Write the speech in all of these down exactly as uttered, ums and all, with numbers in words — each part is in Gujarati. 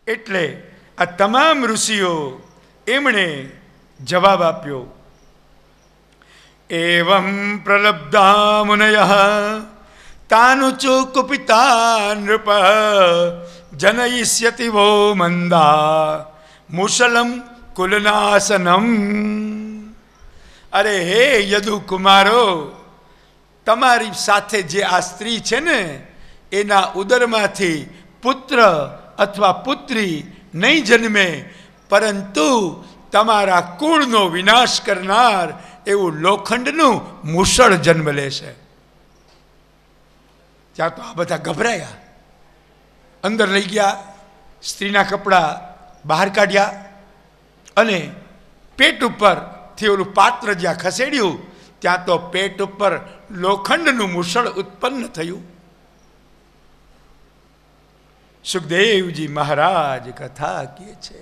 એટલે આ તમામ ઋષિઓ એમણે જવાબ આપ્યો, એવં પ્રલબ્ધા મુનયઃ તાનુચુ કુપિતા નૃપ જનયિષ્યતિ વો મંદા મુશલમ કુલનાશનમ. અરે હે યદુ કુમારો, તમારી સાથે જે આ સ્ત્રી છે ને એના ઉદરમાંથી પુત્ર અથવા પુત્રી નહીં જન્મે, પરંતુ તમારા કુળનો વિનાશ કરનાર એવું લોખંડનું મુસળ જન્મ લેશે. ત્યાં તો આ બધા ગભરાયા, અંદર લઈ ગયા, સ્ત્રીના કપડાં બહાર કાઢ્યા અને પેટ ઉપરથી ઓલું પાત્ર જ્યાં ખસેડ્યું ત્યાં તો પેટ ઉપર લોખંડનું મુસળ ઉત્પન્ન થયું. સુખદેવજી મહારાજ કથા કહે છે,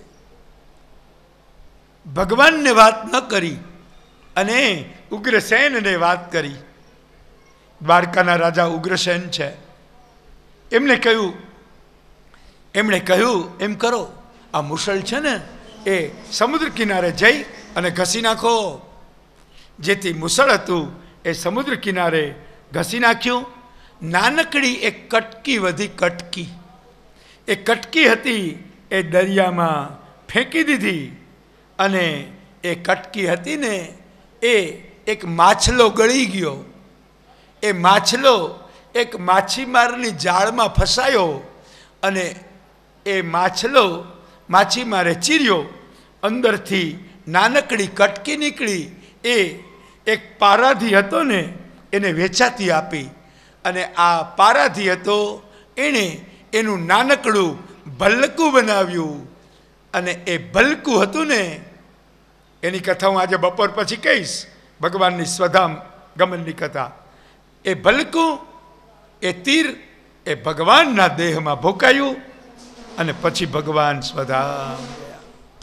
ભગવાનને વાત ન કરી અને ઉગ્રસેનને વાત કરી. દ્વારકાના રાજા ઉગ્રસેન છે, એમને કહ્યું એમણે કહ્યું એમ કરો, આ મુસળ છે ને એ સમુદ્ર કિનારે જઈ અને ઘસી નાખો. જેથી મુસળ હતું એ સમુદ્ર કિનારે ઘસી નાખ્યું. નાનકડી એક કટકી વધી, કટકી એ કટકી હતી એ દરિયામાં ફેંકી દીધી અને એ કટકી હતી ને એ એક માછલો ગળી ગયો. એ માછલો એક માછીમારની જાળમાં ફસાયો અને એ માછલો માછીમારે ચીર્યો, અંદરથી નાનકડી કટકી નીકળી. એ એક પારાધી હતો ને એને વેચાતી આપી અને આ પારાધી હતો એણે એનું નાનકડું ભલકું બનાવ્યું અને એ ભલકું હતું ને એની કથા હું આજે બપોર પછી કહીશ, ભગવાનની સ્વધામ ગમનની કથા. એ ભલકું એ તીર એ ભગવાનના દેહમાં ભોકાયું અને પછી ભગવાન સ્વધામ ગયા.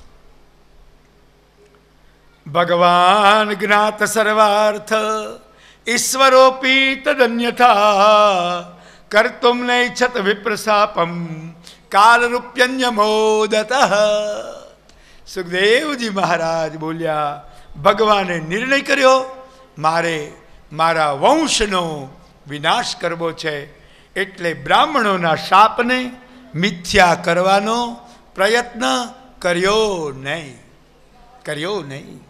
ભગવાન જ્ઞાત સર્વાર્થ ઈશ્વરોપી તદન્યથા કર્તુમ નૈચ્છત વિપ્રશાપમ કાલરૂપ્યન્યમોદતઃ. સુખદેવજી મહારાજ બોલ્યા, ભગવાને નિર્ણય કર્યો મારે મારા વંશનો વિનાશ કરવો છે, એટલે બ્રાહ્મણોના શાપને મિથ્યા કરવાનો પ્રયત્ન કર્યો નહીં, કર્યો નહીં.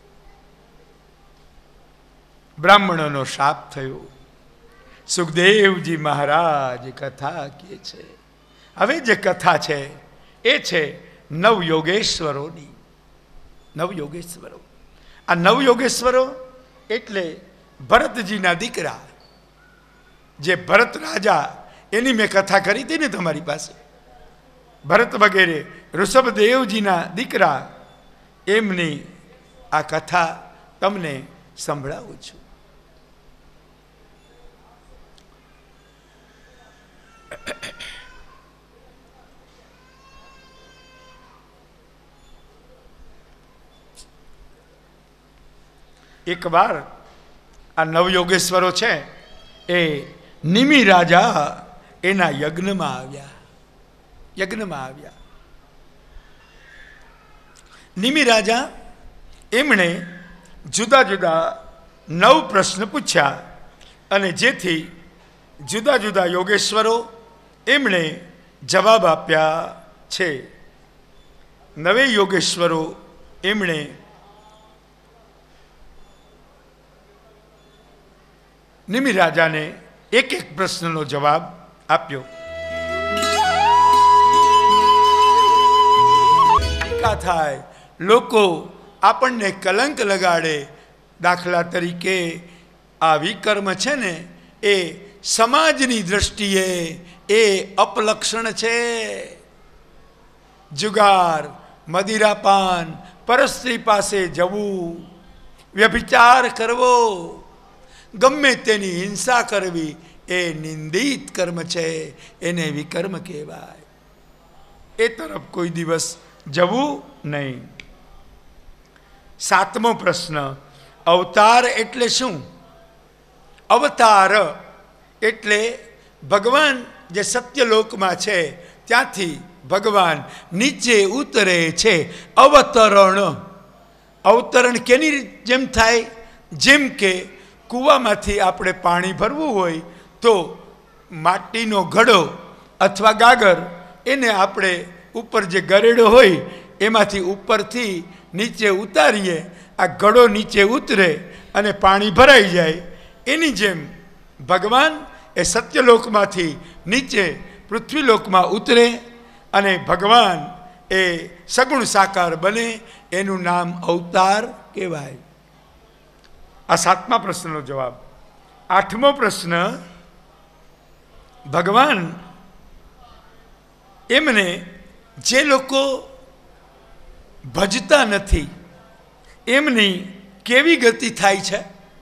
બ્રાહ્મણોનો શાપ થયો. સુખદેવજી મહારાજ કથા કહે છે. હવે જે કથા છે એ છે નવયોગેશ્વરોની. નવયોગેશ્વરો, આ નવયોગેશ્વરો એટલે ભરતજીના દીકરા, જે ભરત રાજા, એની મેં કથા કરી હતી ને તમારી પાસે. ભરત વગેરે ઋષભદેવજીના દીકરા, એમની આ કથા તમને સંભળાવું છું. એક વાર આ નવયોગેશ્વરો છે એ નિમિ રાજા એના યજ્ઞમાં આવ્યા. યજ્ઞમાં આવ્યા નિમિ રાજા, એમણે જુદા જુદા નવ પ્રશ્ન પૂછ્યા અને જેથી જુદા જુદા યોગેશ્વરો એમણે જવાબ આપ્યા છે. નવે યોગેશ્વરો એમણે નિમિ રાજાને એક એક પ્રશ્નનો જવાબ આપ્યો. થાય લોકો આપણને કલંક લગાડે. દાખલા તરીકે આ વિકર્મ છે ને એ સમાજની દ્રષ્ટિએ એ અપલક્ષણ છે. જુગાર, મદિરાપાન, પરસ્ત્રી પાસે જવું, વ્યભિચાર કરવો, ગમે તેની હિંસા કરવી એ નિંદિત કર્મ છે, એને વિકર્મ કહેવાય. એ તરફ કોઈ દિવસ જવું નહીં. સાતમો પ્રશ્ન, અવતાર એટલે શું? અવતાર એટલે ભગવાન જે સત્યલોકમાં છે ત્યાંથી ભગવાન નીચે ઉતરે છે. અવતરણ, અવતરણ કેની જેમ થાય? જેમ કે કૂવામાંથી આપણે પાણી ભરવું હોય તો માટીનો ઘડો અથવા ગાગર, એને આપણે ઉપર જે ગરેડો હોય એમાંથી ઉપરથી નીચે ઉતારીએ, આ ઘડો નીચે ઉતરે અને પાણી ભરાઈ જાય. એની જેમ ભગવાન એ સત્યલોકમાંથી નીચે પૃથ્વીલોકમાં ઉતરે અને ભગવાન એ સગુણ સાકાર બને. એનું નામ અવતાર કહેવાય. આ સાતમા પ્રશ્નનો જવાબ. આઠમો પ્રશ્ન, ભગવાન એમને જે લોકો ભજતા નથી એમની કેવી ગતિ થાય છે?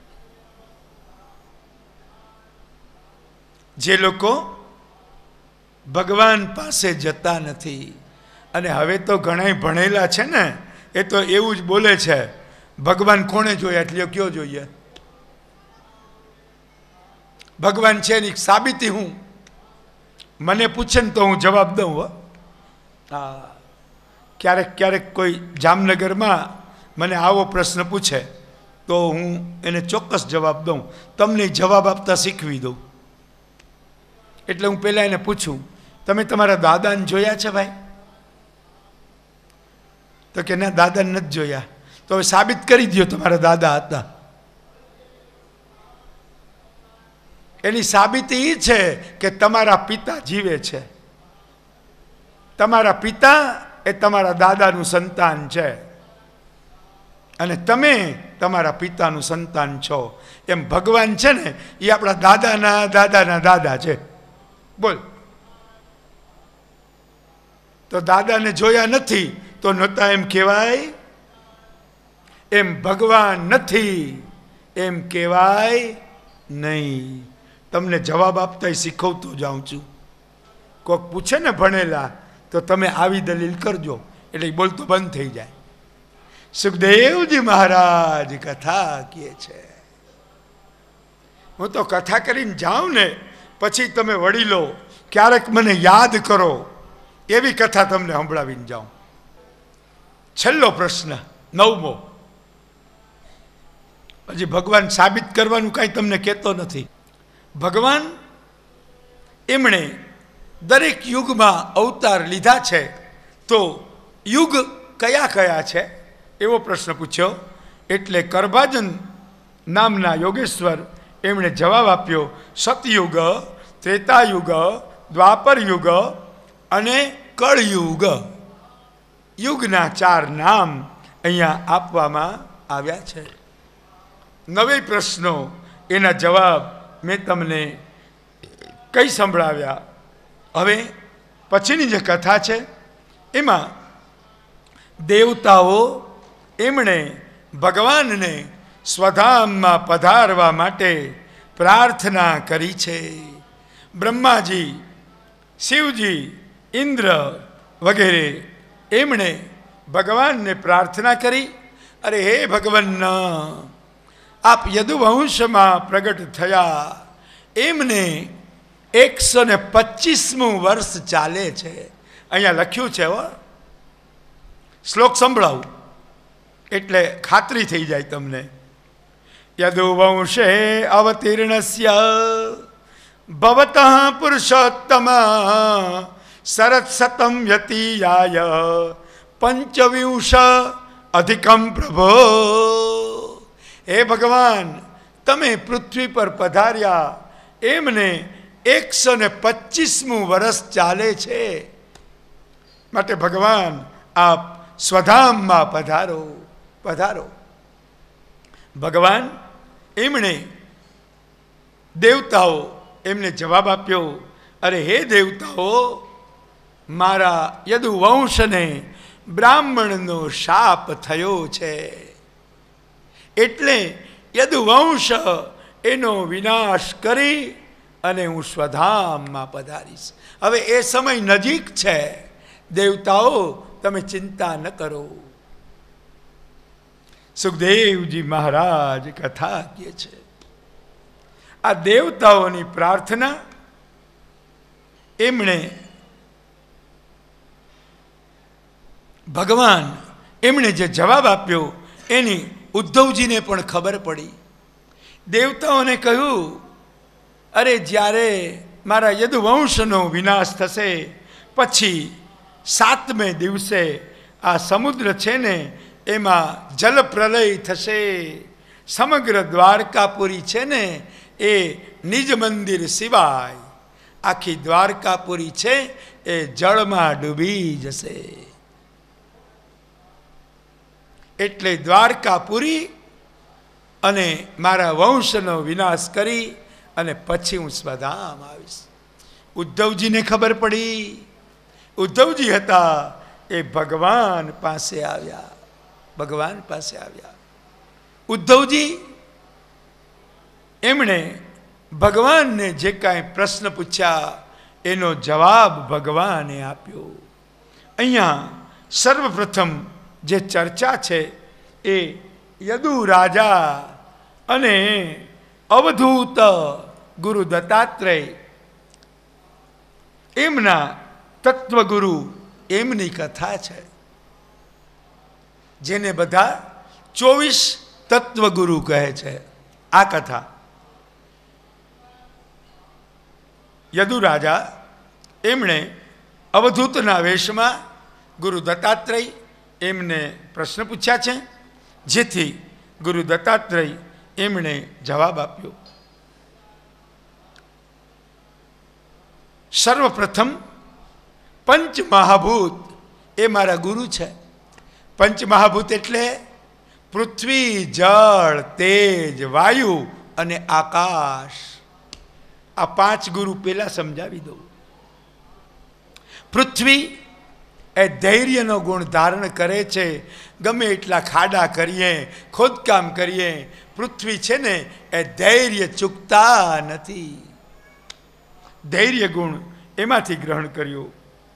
જે લોકો ભગવાન પાસે જતા નથી. અને હવે તો ઘણા ભણેલા છે ને, એ તો એવું જ બોલે છે, ભગવાન કોણે જોયા એટલે કયો જોઈએ? ભગવાન છે એની સાબિતી હું, મને પૂછે ને તો હું જવાબ દઉં. હો હા, ક્યારેક ક્યારેક કોઈ જામનગરમાં મને આવો પ્રશ્ન પૂછે તો હું એને ચોક્કસ જવાબ દઉં. તમને જવાબ આપતા શીખવી દઉં. એટલે હું પહેલાં એને પૂછું, તમે તમારા દાદાને જોયા છે ભાઈ? તો કે ના, દાદાને નથી જોયા. તો હવે સાબિત કરી દો તમારા દાદા હતા. એની સાબિતી એ છે કે તમારા પિતા જીવે છે. તમારા પિતા એ તમારા દાદાનું સંતાન છે અને તમે તમારા પિતાનું સંતાન છો. એમ ભગવાન છે ને એ આપણા દાદાના દાદાના દાદા છે. બોલ, તો દાદાને જોયા નથી તો નહોતા એમ કહેવાય? એમ ભગવાન નથી એમ કહેવાય નહીં. તમને જવાબ આપતા શીખવતો જાઉં છું. કોઈક પૂછે ને ભણેલા તો તમે આવી દલીલ કરજો એટલે બોલતો બંધ થઈ જાય. સુખદેવજી મહારાજ કથા કહે છે. હું તો કથા કરીને જાઉં ને પછી તમે વડીલો ક્યારેક મને યાદ કરો એવી કથા તમને સંભળાવીને જાઉં. છેલ્લો પ્રશ્ન, નવમો. હજી ભગવાન સાબિત કરવાનું કાંઈ તમને કહેતો નથી. ભગવાન એમણે દરેક યુગમાં અવતાર લીધા છે, તો યુગ કયા કયા છે એવો પ્રશ્ન પૂછ્યો. એટલે કરભાજન નામના યોગેશ્વર એમણે જવાબ આપ્યો, સતયુગ, ત્રેતાયુગ, દ્વાપર યુગ અને કળયુગ. યુગના ચાર નામ અહીંયા આપવામાં આવ્યા છે. નવે પ્રશ્નો, એના જવાબ મેં તમને કઈ સંભળાવ્યા. હવે પછીની જે કથા છે એમાં દેવતાઓ એમણે ભગવાનને સ્વધામમાં પધારવા માટે પ્રાર્થના કરી છે. બ્રહ્માજી, શિવજી, ઇન્દ્ર વગેરે એમણે ભગવાનને પ્રાર્થના કરી, અરે હે ભગવાન, આપ યદુવંશમાં પ્રગટ થયા. એમને એકસો ને પચીસમું વર્ષ ચાલે છે. અહીંયા લખ્યું છે. હો, શ્લોક સંભળાવું એટલે ખાતરી થઈ જાય તમને. યદુવંશે અવતીર્ણસ્ય ભવતઃ પુરુષોત્તમ સરત્સતમ યતિયાય પંચવિંશ અધિકમ પ્રભો. હે ભગવાન, તમે પૃથ્વી પર પધાર્યા એમને એકસો ને પચીસમું વર્ષ ચાલે છે. માટે ભગવાન આપ સ્વધામમાં પધારો પધારો. ભગવાન એમણે દેવતાઓ એમને જવાબ આપ્યો, અરે હે દેવતાઓ, મારા યદુવંશને બ્રાહ્મણનો શાપ થયો છે, એટલે યદુવંશ એનો વિનાશ કરી અને હું સ્વધામમાં પધારીશ. હવે એ સમય નજીક છે. દેવતાઓ, તમે ચિંતા ન કરો. સુખદેવજી મહારાજ કથા કહે છે. આ દેવતાઓની પ્રાર્થના એમણે ભગવાન એમણે જે જવાબ આપ્યો એની ઉદ્ધવજીને પણ ખબર પડી. દેવતાઓને કહ્યું, અરે જ્યારે મારા યદુવંશનો વિનાશ થશે પછી સાતમે દિવસે આ સમુદ્ર છે ને એમાં જલ પ્રલય થશે. સમગ્ર દ્વારકાપુરી છે ને એ નિજ મંદિર સિવાય આખી દ્વારકાપુરી છે એ જળમાં ડૂબી જશે. એટલે દ્વારકાપુરી અને મારા વંશનો વિનાશ કરી અને પછી હું સ્વધામ આવીશ. ઉદ્ધવજીને ખબર પડી. ઉદ્ધવજી હતા એ ભગવાન પાસે આવ્યા. ભગવાન પાસે આવ્યા. ઉદ્ધવજી એમણે ભગવાનને જે કાંઈ પ્રશ્ન પૂછ્યા એનો જવાબ ભગવાને આપ્યો. અહીંયા સર્વપ્રથમ જે ચર્ચા છે એ યદુ રાજા અને અવધૂત ગુરુ દત્તાત્રેય એમના તત્વગુરુ એમની કથા છે, જેને બધા ચોવીસ તત્વગુરુ કહે છે. આ કથા યદુ રાજા એમણે અવધૂતના વેશમાં ગુરુ દત્તાત્રેય એમને પ્રશ્ન પૂછ્યા છે, જેથી ગુરુ દત્તાત્રેય એમણે જવાબ આપ્યો. સર્વપ્રથમ પંચ મહાભૂત એ મારા ગુરુ છે. પંચ મહાભૂત એટલે પૃથ્વી, જળ, તેજ, વાયુ અને આકાશ. આ પાંચ ગુરુ પેલા સમજાવી દઉં. પૃથ્વી એ ધૈર્યનો ગુણ ધારણ કરે છે. ગમે એટલા ખાડા કરીએ, ખોદકામ કરીએ, પૃથ્વી છે ને એ ધૈર્ય ચૂકતા નથી. ધૈર્ય ગુણ એમાંથી ગ્રહણ કર્યો.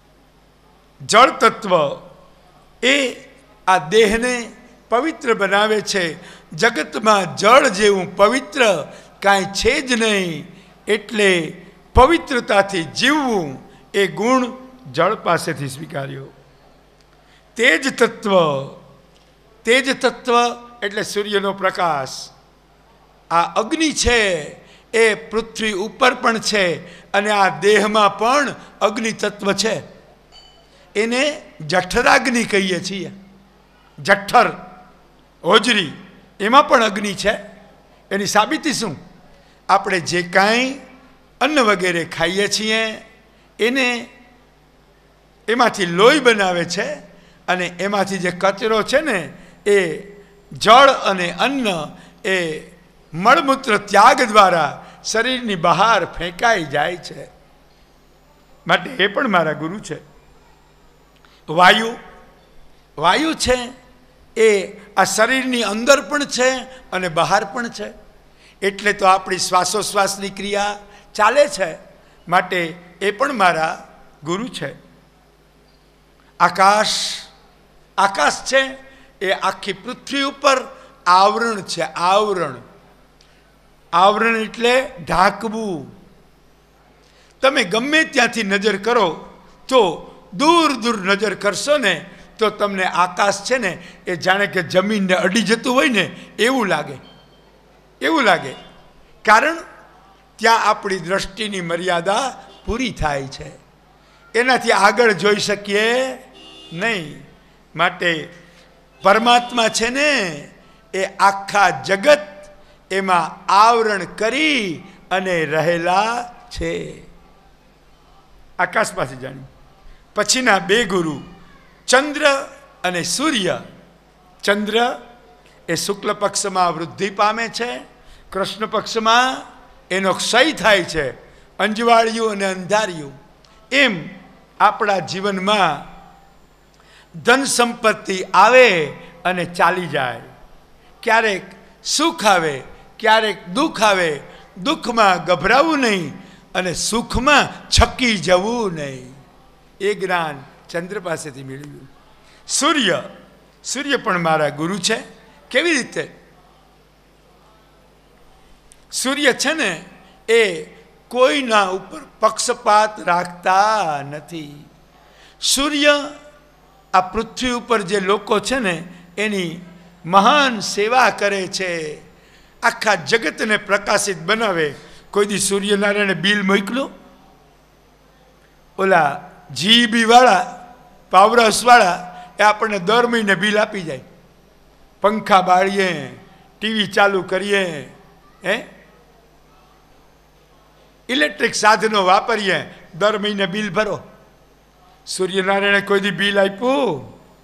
જળ તત્વ એ આ દેહને પવિત્ર બનાવે છે. જગતમાં જળ જેવું પવિત્ર કાંઈ છે જ નહીં. એટલે પવિત્રતાથી જીવવું એ ગુણ જળ પાસેથી સ્વીકાર્યો. તેજ તત્વ, તેજ તત્વ એટલે સૂર્યનો પ્રકાશ. આ અગ્નિ છે એ પૃથ્વી ઉપર પણ છે અને આ દેહમાં પણ અગ્નિ તત્વ છે. એને જઠરાગ્નિ કહીએ છીએ. જઠ્ઠર, હોજરી, એમાં પણ અગ્નિ છે. એની સાબિતી શું? આપણે જે કાંઈ અન્ન વગેરે ખાઈએ છીએ એને એમાંથી લોહી બનાવે છે અને એમાંથી જે કચરો છે ને એ જળ અને અન્ન એ મળમૂત્ર ત્યાગ દ્વારા શરીરની બહાર ફેંકાઈ જાય છે. માટે એ પણ મારા ગુરુ છે. વાયુ, વાયુ છે એ આ શરીરની અંદર પણ છે અને બહાર પણ છે. એટલે તો આપણી શ્વાસોશ્વાસની ક્રિયા ચાલે છે. માટે એ પણ મારા ગુરુ છે. આકાશ, આકાશ છે એ આખી પૃથ્વી ઉપર આવરણ છે. આવરણ, આવરણ એટલે ઢાંકવું. તમે ગમે ત્યાંથી નજર કરો તો દૂર દૂર નજર કરશો ને તો તમને આકાશ છે ને એ જાણે કે જમીનને અડી જતું હોય ને એવું લાગે. એવું લાગે કારણ ત્યાં આપણી દ્રષ્ટિની મર્યાદા પૂરી થાય છે. એનાથી આગળ જોઈ શકીએ નહીં. માટે પરમાત્મા છે ને એ આખા જગત એમાં આવરણ કરી અને રહેલા છે. આકાશ પાસે જાણ્યું. પછીના બે ગુરુ ચંદ્ર અને સૂર્ય. ચંદ્ર એ શુક્લ પક્ષમાં વૃદ્ધિ પામે છે, કૃષ્ણ પક્ષમાં એનો ક્ષય થાય છે. અંજવાળિયું અને અંધારિયું એમ આપણા જીવનમાં ધન સંપત્તિ આવે અને ચાલી જાય. ક્યારેક સુખ આવે, ક્યારેક દુઃખ આવે. દુઃખમાં ગભરાવું નહીં અને સુખમાં છકી જવું નહીં. એ જ્ઞાન ચંદ્ર પાસેથી મેળવ્યું. સૂર્ય, સૂર્ય પણ મારા ગુરુ છે. કેવી રીતે? સૂર્ય છે ને એ કોઈના ઉપર પક્ષપાત રાખતા નથી. સૂર્ય આ પૃથ્વી ઉપર જે લોકો છે ને એની મહાન સેવા કરે છે, આખા જગતને પ્રકાશિત બનાવે. કોઈ દી સૂર્યનારાયણે બિલ મોકલ્યું? ઓલા જીબી વાળા, પાવરહાઉસ વાળા એ આપણને દર મહિને બિલ આપી જાય. પંખા બાળીએ, ટીવી ચાલુ કરીએ, હે ઇલેક્ટ્રિક સાધનો વાપરીએ, દર મહિને બિલ ભરો. સૂર્યનારાયણે કોઈ દી બિલ આપ્યું?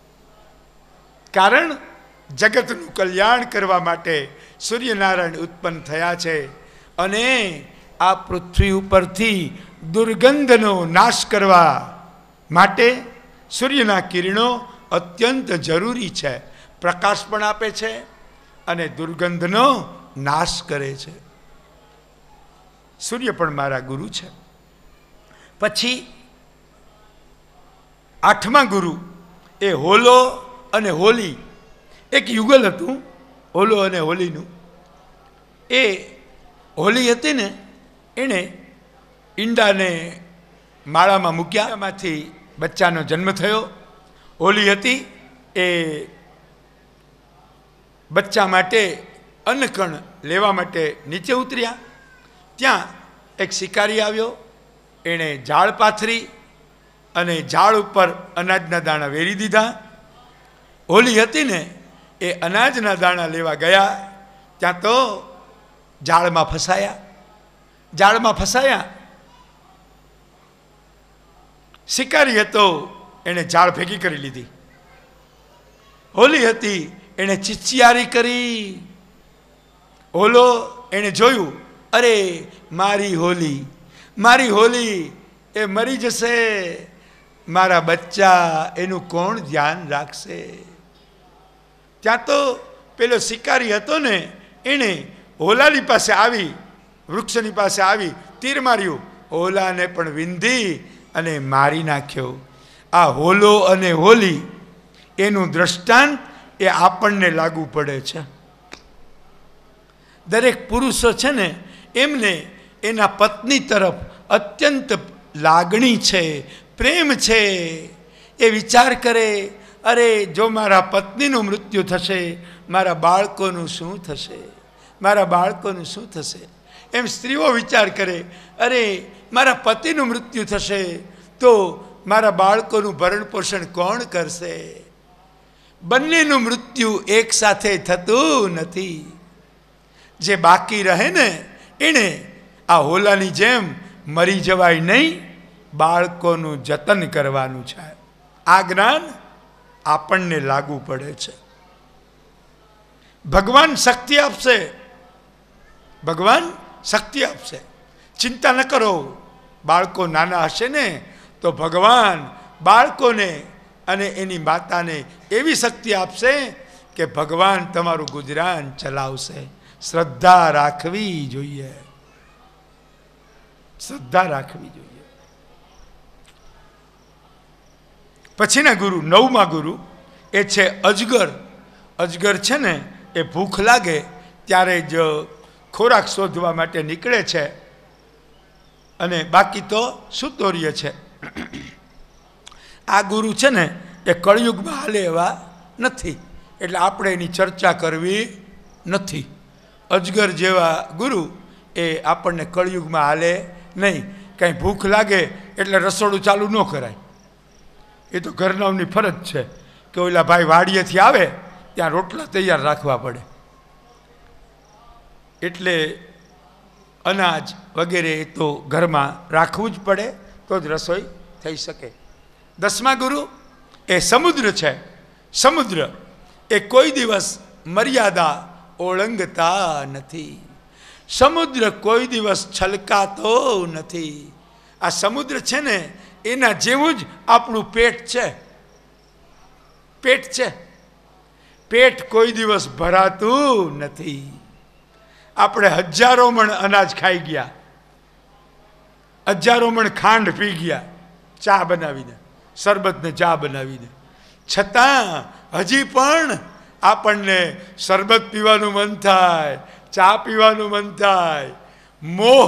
કારણ જગતનું કલ્યાણ કરવા માટે સૂર્યનારાયણ ઉત્પન્ન થયા છે. અને આ પૃથ્વી ઉપરથી દુર્ગંધનો નાશ કરવા માટે સૂર્યના કિરણો અત્યંત જરૂરી છે. પ્રકાશ પણ આપે છે અને દુર્ગંધનો નાશ કરે છે. સૂર્ય પણ મારા ગુરુ છે. પછી આઠમા ગુરુ એ હોલો અને હોલી. એક યુગલ હતું હોલો અને હોલીનું. એ હોલી હતી ને, એણે ઈંડાને માળામાં મૂક્યા, એમાંથી બચ્ચાનો જન્મ થયો. હોલી હતી એ બચ્ચા માટે અન્નકણ લેવા માટે નીચે ઉતર્યા. ત્યાં એક શિકારી આવ્યો. એણે ઝાડ પાથરી અને ઝાડ ઉપર અનાજના દાણા વેરી દીધા. હોલી હતી ને એ અનાજના દાણા લેવા ગયા, ત્યાં તો ઝાડમાં ફસાયા. ઝાડમાં ફસાયા. શિકારી હતો, એણે ઝાડ ભેગી કરી લીધી. હોલી હતી, એણે ચિચિયારી કરી. હોલો એણે જોયું, અરે મારી હોલી, મારી હોલી એ મરી જશે, મારા બચ્ચા એનું કોણ ધ્યાન રાખશે? ત્યાં તો પેલો શિકારી હતો ને, એણે હોલાની પાસે આવી, વૃક્ષની પાસે આવી, તીર માર્યું, હોલાને પણ વિંધી અને મારી નાખ્યો. આ હોલો અને હોલી એનું દ્રષ્ટાંત એ આપણને લાગુ પડે છે. દરેક પુરુષો છે ને, એમને એના પત્ની તરફ અત્યંત લાગણી છે, પ્રેમ છે. એ વિચાર કરે, અરે જો મારા પત્નીનું મૃત્યુ થશે, મારા બાળકોનું શું થશે, મારા બાળકોનું શું થશે? એમ સ્ત્રીઓ વિચાર કરે, અરે મારા પતિનું મૃત્યુ થશે તો મારા બાળકોનું ભરણ પોષણ કોણ કરશે? બંનેનું મૃત્યુ એક સાથે થતું નથી. જે બાકી રહે ને, એણે આ હોલાની જેમ મરી જવાય નહીં, બાળકોનું જતન કરવાનું છે. આ જ્ઞાન આપણને લાગુ પડે છે. ભગવાન શક્તિ આપશે, ભગવાન શક્તિ આપશે. ચિંતા ન કરો. બાળકો નાના હશે ને તો ભગવાન બાળકોને અને એની માતાને એવી શક્તિ આપશે કે ભગવાન તમારું ગુજરાન ચલાવશે. શ્રદ્ધા રાખવી જોઈએ, શ્રદ્ધા રાખવી જોઈએ. પછીના ગુરુ, નવમા ગુરુ એ છે અજગર. અજગર છે ને એ ભૂખ લાગે ત્યારે જ ખોરાક શોધવા માટે નીકળે છે, અને બાકી તો સુતોર્ય છે. આ ગુરુ છે ને એ કળયુગમાં હાલે એવા નથી, એટલે આપણે એની ચર્ચા કરવી નથી. અજગર જેવા ગુરુ એ આપણને કળયુગમાં હાલે નહીં. કાંઈ ભૂખ લાગે એટલે રસોડું ચાલુ ન કરાય. એ તો ઘરનાઓની ફરજ છે કે ઓલા ભાઈ વાડીએથી આવે ત્યાં રોટલા તૈયાર રાખવા પડે. એટલે અનાજ વગેરે એ તો ઘરમાં રાખવું જ પડે, તો જ રસોઈ થઈ શકે. દસમા ગુરુ એ સમુદ્ર છે. સમુદ્ર એ કોઈ દિવસ મર્યાદા ઓળંગતા નથી. સમુદ્ર કોઈ દિવસ છલકાતો નથી. આ સમુદ્ર છે ને એના જેવું જ આપણું પેટ છે. પેટ છે, પેટ કોઈ દિવસ ભરાતું નથી. આપણે હજારો મણ અનાજ ખાઈ ગયા, હજારો મણ ખાંડ પી ગયા, ચા બનાવીને, શરબત ને ચા બનાવીને, છતાં હજી પણ આપણને શરબત પીવાનું મન થાય, ચા પીવાનું મન થાય. મોહ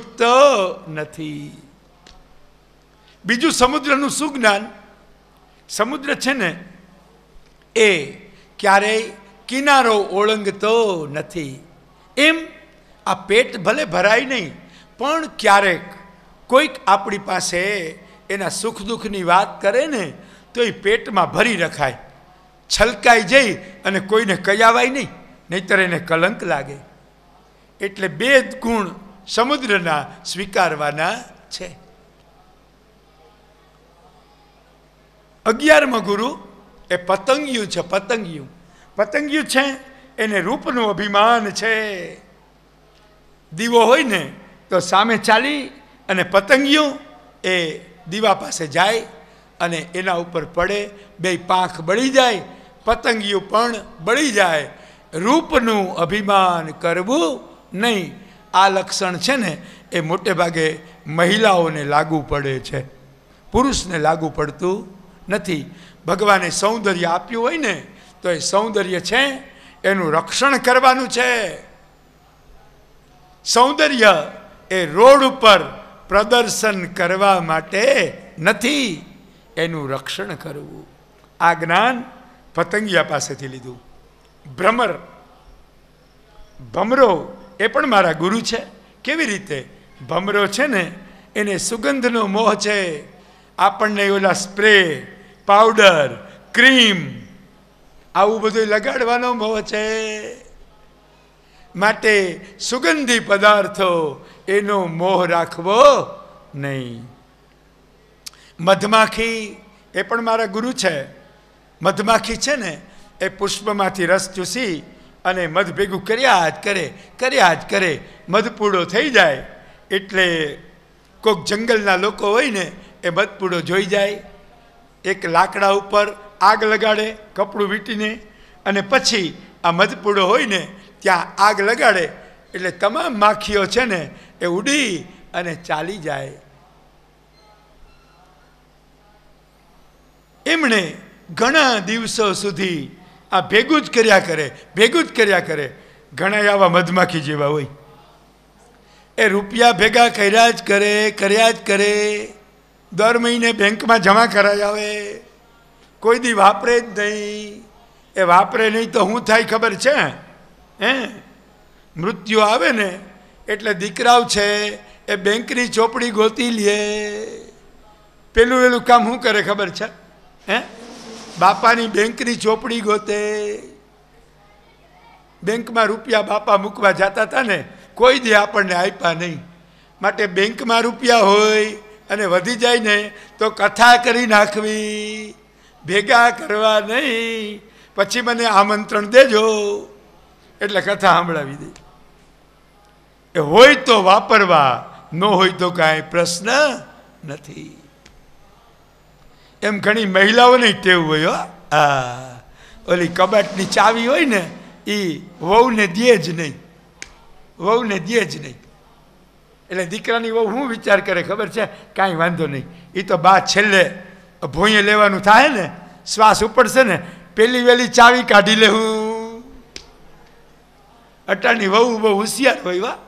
છૂટતો નથી. બીજું સમુદ્રનું શું જ્ઞાન? સમુદ્ર છે ને એ ક્યારેય કિનારો ઓળંગતો નથી. એમ આ પેટ ભલે ભરાય નહીં, પણ ક્યારેક કોઈક આપણી પાસે એના સુખ દુઃખની વાત કરે ને તો એ પેટમાં ભરી રખાય, છલકાઈ જઈ અને કોઈને કયાવાય નહીં, નહીતર એને કલંક લાગે. એટલે બે જ ગુણ સમુદ્રના સ્વીકારવાના છે. અગિયારમો ગુરુ એ પતંગિયું છે. પતંગિયું પતંગિયું છે એને રૂપનું અભિમાન છે. દીવો હોય ને તો સામે ચાલી અને પતંગિયું એ દીવા પાસે જાય અને એના ઉપર પડે, બે પાંખ બળી જાય, પતંગિયું પણ બળી જાય. રૂપનું અભિમાન કરવું નહીં. આ લક્ષણ છે ને એ મોટે ભાગે મહિલાઓને લાગુ પડે છે, પુરુષને લાગુ પડતું નથી. ભગવાને સૌંદર્ય આપ્યું હોય ને તો એ સૌંદર્ય છે એનું રક્ષણ કરવાનું છે. સૌંદર્ય એ રોડ ઉપર પ્રદર્શન કરવા માટે નથી, એનું રક્ષણ કરવું. આ જ્ઞાન પતંગિયા પાસેથી લીધું. ભ્રમર ભમરો એ પણ મારા ગુરુ છે. કેવી રીતે? ભમરો છે ને એને સુગંધનો મોહ છે. આપણને ઓલા સ્પ્રે, પાવડર, ક્રીમ આવું બધું લગાડવાનો મોહ છે. માટે સુગંધી પદાર્થો એનો મોહ રાખવો નહીં. મધમાખી એ પણ મારા ગુરુ છે. મધમાખી છે ને એ પુષ્પમાંથી રસ ચૂસી અને મધ ભેગું કર્યા જ કરે કર્યા જ કરે મધપૂડો થઈ જાય. એટલે કોઈક જંગલના લોકો હોય ને એ મધપૂડો જોઈ જાય, એક લાકડા ઉપર આગ લગાડે કપડું વીંટીને, અને પછી આ મધપૂડો હોય ને ત્યાં આગ લગાડે એટલે તમામ માખીઓ છે ને એ ઉડી અને ચાલી જાય. એમણે ઘણા દિવસો સુધી આ ભેગું જ કર્યા કરે ભેગું જ કર્યા કરે. ઘણા આવા મધમાખી જેવા હોય, એ રૂપિયા ભેગા કર્યા જ કરે કર્યા જ કરે દર મહિને બેંકમાં જમા કરાય આવે, કોઈ દી વાપરે જ નહીં. એ વાપરે નહીં તો શું થાય ખબર છે? હે મૃત્યુ આવે ને એટલે દીકરાઓ છે એ બેંકની ચોપડી ગોતી લે. પેલું પેલું કામ શું કરે ખબર છે? હે બાપાની બેંકની ચોપડી ગોતે. બેંકમાં રૂપિયા બાપા મૂકવા જતા હતા ને કોઈ દી આપણને આપ્યા નહીં. માટે બેંકમાં રૂપિયા હોય અને વધી જાય ને તો કથા કરી નાખવી, ભેગા કરવા નહીં. પછી મને આમંત્રણ દેજો એટલે કથા સાંભળાવી દે. એ હોય તો વાપરવા, ન હોય તો કાંઈ પ્રશ્ન નથી. એમ ઘણી મહિલાઓને ટેવ હોય. હા, ઓલી કબાટની ચાવી હોય ને એ વહુને દે જ નહીં, વહુને દે જ નહીં. એટલે દીકરાની વહુ શું વિચાર કરે ખબર છે? કાંઈ વાંધો નહીં, એ તો બા છેલ્લે ભોંયે લેવાનું થાય ને, શ્વાસ ઉપડશે ને પેલી વેલી ચાવી કાઢી લેવું. અટાની વહુ બહુ હોશિયાર હોય. વા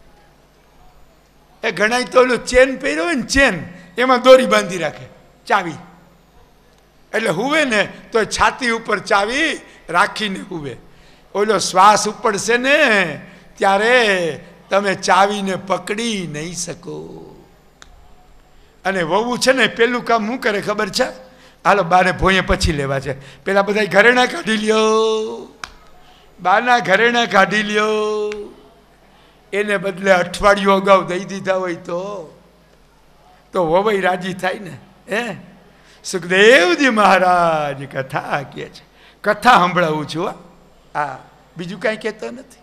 એ ઘણા તો ઓલું ચેન પહેર્યો હોય ને, ચેન એમાં દોરી બાંધી રાખે ચાવી, એટલે હુવે ને તો છાતી ઉપર ચાવી રાખીને હુવે. ઓલો શ્વાસ ઉપડશે ને ત્યારે તમે ચાવીને પકડી નહીં શકો. અને વહુ છે ને પેલું કામ શું કરે ખબર છે? હાલો બાને ભોંયે પછી લેવા છે, પેલા બધા ઘરેણા કાઢી લ્યો, બાના ઘરેણા કાઢી લ્યો. એને બદલે અઠવાડિયું અગાઉ દઈ દીધા હોય તો તો વવાઈ રાજી થાય ને. હે સુખદેવજી મહારાજ કથા કહે છે, કથા સંભળાવું છું. હા, બીજું કાંઈ કહેતો નથી.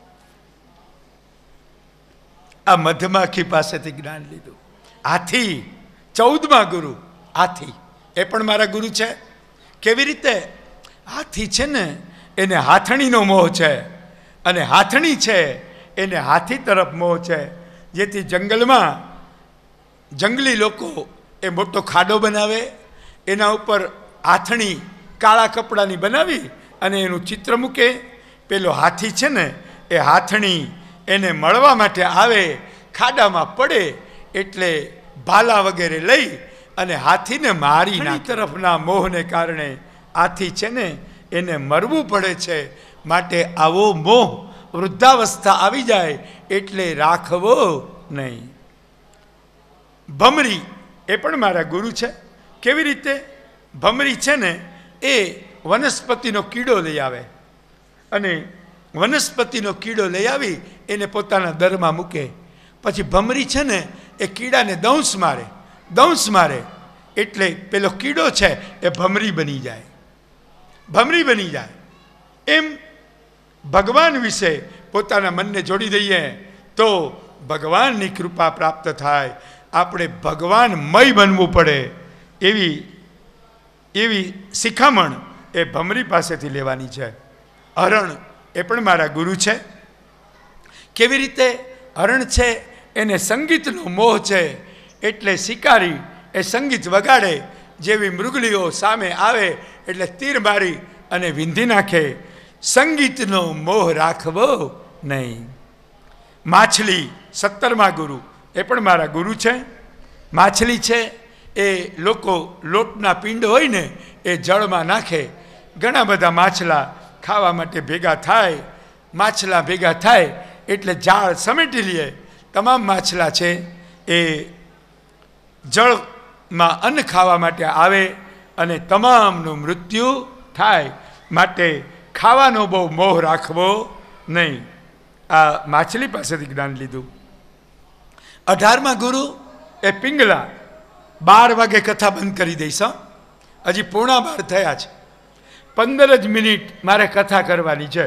આ મધમાખી પાસેથી જ્ઞાન લીધું. હાથી ચૌદમા ગુરુ હાથી એ પણ મારા ગુરુ છે. કેવી રીતે? હાથી છે ને એને હાથણીનો મોહ છે, અને હાથણી છે એને હાથી તરફ મોહ છે. જેથી જંગલમાં જંગલી લોકો એ મોટો ખાડો બનાવે, એના ઉપર હાથણી કાળા કપડાની બનાવી અને એનું ચિત્ર મૂકે. પેલો હાથી છે ને એ હાથણી એને મળવા માટે આવે, ખાડામાં પડે એટલે ભાલા વગેરે લઈ અને હાથીને મારી નાખે. તરફના મોહને કારણે હાથી છે ને એને મરવું પડે છે. માટે આવો મોહ વૃદ્ધાવસ્થા આવી જાય એટલે રાખવો નહીં. ભમરી એ પણ મારા ગુરુ છે. કેવી રીતે? ભમરી છે ને એ વનસ્પતિનો કીડો લઈ આવે અને વનસ્પતિનો કીડો લઈ આવી એને પોતાના દરમાં મૂકે. પછી ભમરી છે ને એ કીડાને દંશ મારે દંશ મારે એટલે પેલો કીડો છે એ ભમરી બની જાય ભમરી બની જાય. એમ ભગવાન વિશે પોતાના મનને જોડી દઈએ તો ભગવાનની કૃપા પ્રાપ્ત થાય. આપણે ભગવાનમય બનવું પડે એવી એવી શિખામણ એ ભમરી પાસેથી લેવાની છે. હરણ એ પણ મારા ગુરુ છે. કેવી રીતે? હરણ છે એને સંગીતનો મોહ છે એટલે શિકારી એ સંગીત વગાડે જેવી મૃગલીઓ સામે આવે એટલે તીર મારી અને વિંધી નાખે. સંગીતનો મોહ રાખવો નહીં. માછલી સત્તરમા ગુરુ એ પણ મારા ગુરુ છે. માછલી છે એ લોકો લોટના પિંડ હોય ને એ જળમાં નાખે. ઘણા બધા માછલા ખાવા માટે ભેગા થાય. માછલા ભેગા થાય એટલે જાળ સમેટી લે. તમામ માછલા છે એ જળમાં અન્ન ખાવા માટે આવે અને તમામનું મૃત્યુ થાય. માટે ખાવાનો બહુ મોહ રાખવો નહીં. આ માછલી પાસેથી જ્ઞાન લીધું. અઢારમા ગુરુ એ પિંગલા. બાર વાગે કથા બંધ કરી દઈશ. હજી પોણા બાર થયા છે. પંદર જ મિનિટ મારે કથા કરવાની છે.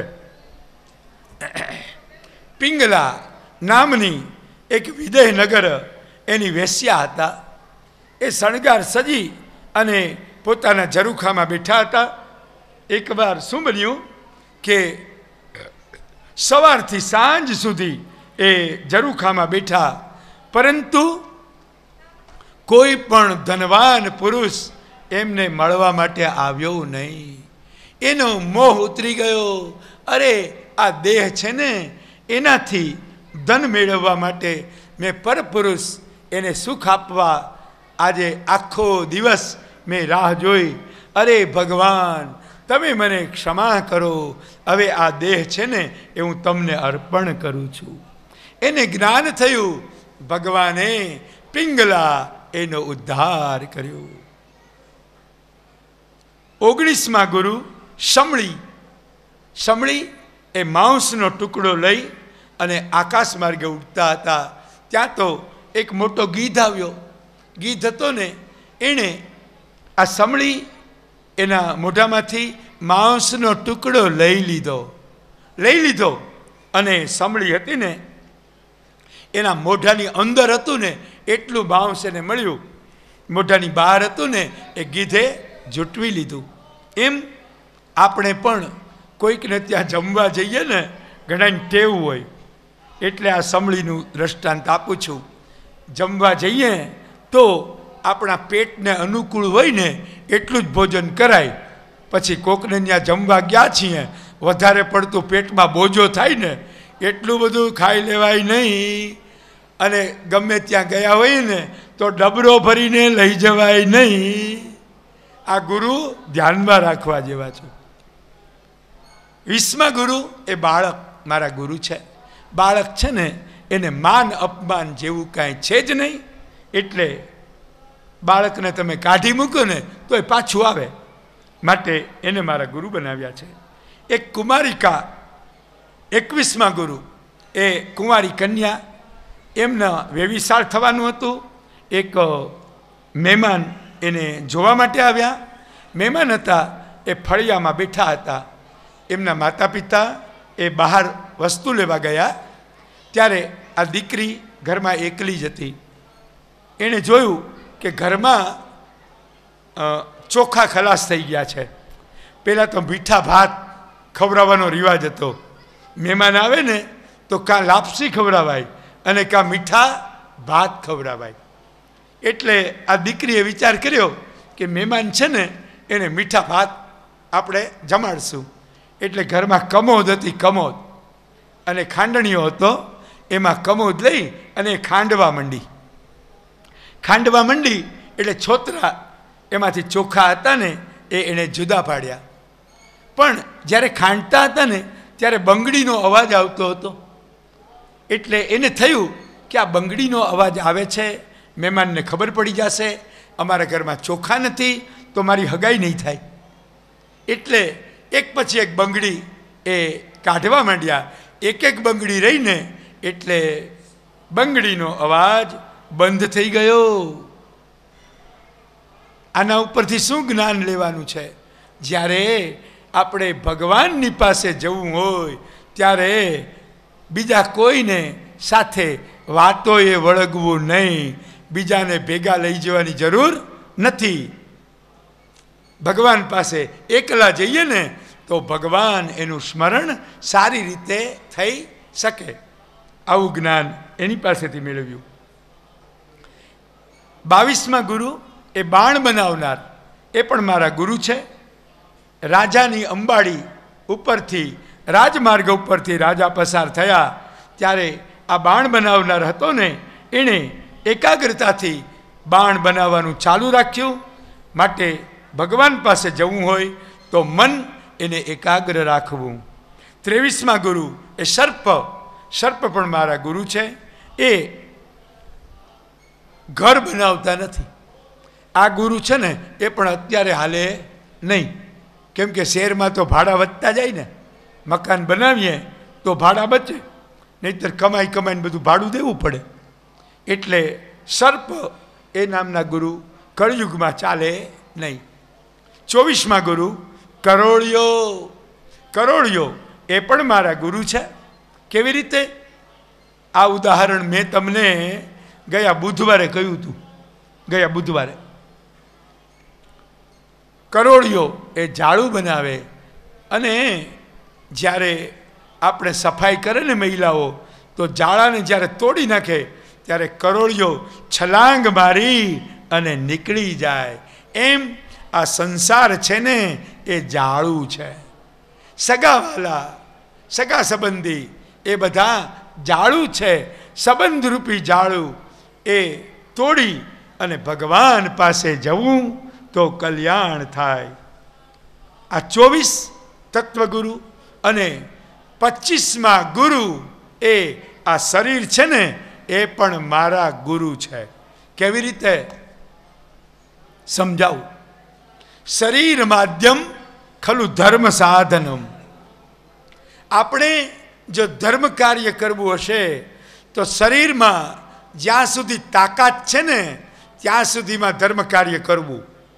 પિંગલા નામની એક વિદેહનગર એની વેશ્યા હતા. એ શણગાર સજી અને પોતાના ઝરૂખામાં બેઠા હતા. એકવાર શું બન્યું કે સવારથી સાંજ સુધી એ ઝરૂખામાં બેઠા, પરંતુ કોઈ પણ ધનવાન પુરુષ એમને મળવા માટે આવ્યો નહીં. એનો મોહ ઉતરી ગયો. અરે આ દેહ છે ને એનાથી ધન મેળવવા માટે મેં પરપુરુષ એને સુખ આપવા આજે આખો દિવસ મેં રાહ જોઈ. અરે ભગવાન તમે મને ક્ષમા કરો. હવે આ દેહ છે ને એ હું તમને અર્પણ કરું છું. એને જ્ઞાન થયું. ભગવાને પિંગલા એનો ઉદ્ધાર કર્યો. ઓગણીસમા ગુરુ સમળી. સમળી એ માંસનો ટુકડો લઈ અને આકાશ માર્ગે ઉડતા હતા. ત્યાં તો એક મોટો ગીધ આવ્યો. ગીધ હતો ને એણે આ સમળી એના મોઢામાંથી માંસનો ટુકડો લઈ લીધો લઈ લીધો અને સમળી હતી ને એના મોઢાની અંદર હતું ને એટલું માંસ એને મળ્યું. મોઢાની બહાર હતું ને એ ગીધે જૂટવી લીધું. એમ આપણે પણ કોઈકને ત્યાં જમવા જઈએ ને ઘણાને ટેવ હોય એટલે આ સમળીનું દ્રષ્ટાંત આપું છું. જમવા જઈએ તો આપણા પેટને અનુકૂળ હોય ને એટલું જ ભોજન કરાય. પછી કોકને ત્યાં જમવા ગયા છીએ વધારે પડતું પેટમાં બોજો થાય ને એટલું બધું ખાઈ લેવાય નહીં. અને ગમે ત્યાં ગયા હોય ને તો ડબરો ભરીને લઈ જવાય નહીં. આ ગુરુ ધ્યાનમાં રાખવા જેવા છે. વીસમા ગુરુ એ બાળક મારા ગુરુ છે. બાળક છે ને એને માન અપમાન જેવું કાંઈ છે જ નહીં. એટલે બાળકને તમે કાઢી મૂકો ને તો એ પાછું આવે. માટે એને મારા ગુરુ બનાવ્યા છે. એક કુમારિકા એકવીસમા ગુરુ એ કુંવારી કન્યા. એમના વ્યવિશાળ થવાનું હતું. એક મહેમાન એને જોવા માટે આવ્યા. મહેમાન હતા એ ફળિયામાં બેઠા હતા. એમના માતા પિતા એ બહાર વસ્તુ લેવા ગયા. ત્યારે આ દીકરી ઘરમાં એકલી જ હતી. એણે જોયું કે ઘરમાં ચોખા ખલાસ થઈ ગયા છે. પહેલાં તો મીઠા ભાત ખવડાવવાનો રિવાજ હતો. મહેમાન આવે ને તો કાં લાપસી ખવડાવાય અને કાં મીઠા ભાત ખવડાવાય. એટલે આ દીકરીએ વિચાર કર્યો કે મહેમાન છે ને એને મીઠા ભાત આપણે જમાડશું. એટલે ઘરમાં કમોદ હતી. કમોદ અને ખાંડણીઓ હતો. એમાં કમોદ લઈ અને ખાંડવા માંડી ખાંડવા માંડી એટલે છોતરા એમાંથી ચોખ્ખા હતા ને એ એણે જુદા પાડ્યા. પણ જ્યારે ખાંડતા હતા ને ત્યારે બંગડીનો અવાજ આવતો હતો. એટલે એને થયું કે આ બંગડીનો અવાજ આવે છે, મહેમાનને ખબર પડી જશે, અમારા ઘરમાં ચોખા નથી તો મારી હગાઈ નહીં થાય. એટલે એક પછી એક બંગડી એ કાઢવા માંડ્યા. એક એક બંગડી રહીને એટલે બંગડીનો અવાજ બંધ થઈ ગયો. આના ઉપરથી શું જ્ઞાન લેવાનું છે? જ્યારે આપણે ભગવાનની પાસે જવું હોય ત્યારે બીજા કોઈને સાથે વાતોએ વળગવું નહીં, બીજાને ભેગા લઈ જવાની જરૂર નથી. ભગવાન પાસે એકલા જઈએ ને તો ભગવાન એનું સ્મરણ સારી રીતે થઈ શકે. આવું જ્ઞાન એની પાસેથી મેળવ્યું. બાવીસમાં ગુરુ એ બાણ બનાવનાર, એ પણ મારા ગુરુ છે. રાજાની અંબાડી ઉપરથી, રાજમાર્ગ ઉપરથી રાજા પસાર થયા ત્યારે આ બાણ બનાવનાર હતો ને એણે એકાગ્રતાથી બાણ બનાવવાનું ચાલુ રાખ્યું. માટે ભગવાન પાસે જવું હોય તો મન એને એકાગ્ર રાખવું. ત્રેવીસમાં ગુરુ એ સર્પ, સર્પ પણ મારા ગુરુ છે. એ ઘર બનાવતા નથી. આ ગુરુ છે ને એ પણ અત્યારે હાલે નહીં, કેમ કે શહેરમાં તો ભાડા વધતા જાય ને. મકાન બનાવીએ તો ભાડા બચે, નહીંતર કમાઈ કમાઈને બધું ભાડું દેવું પડે. એટલે સર્પ એ નામના ગુરુ કળયુગમાં ચાલે નહીં. ચોવીસમાં ગુરુ કરોળિયો, કરોળિયો એ પણ મારા ગુરુ છે. કેવી રીતે? આ ઉદાહરણ મેં તમને ગયા બુધવારે કહ્યું હતું. ગયા બુધવારે કરોળિયો એ જાળું બનાવે અને જ્યારે આપણે સફાઈ કરે ને મહિલાઓ તો જાળાને જ્યારે તોડી નાખે ત્યારે કરોળિયો છલાંગ મારી અને નીકળી જાય. એમ આ સંસાર છે ને એ જાળું છે. સગાવાલા, સગા સંબંધી એ બધા જાળું છે. સંબંધરૂપી જાળું એ તોડી અને ભગવાન પાસે જવું તો કલ્યાણ થાય. આ ચોવીસ તત્વગુરુ અને પચીસમાં ગુરુ એ આ શરીર છે ને એ પણ મારા ગુરુ છે. કેવી રીતે સમજાવું? શરીર માધ્યમ ખલું ધર્મ સાધનમ. આપણે જો ધર્મ કાર્ય કરવું હશે તો શરીરમાં જ્યાં સુધી તાકાત છે ને ત્યાં સુધીમાં ધર્મ કાર્ય કરવું.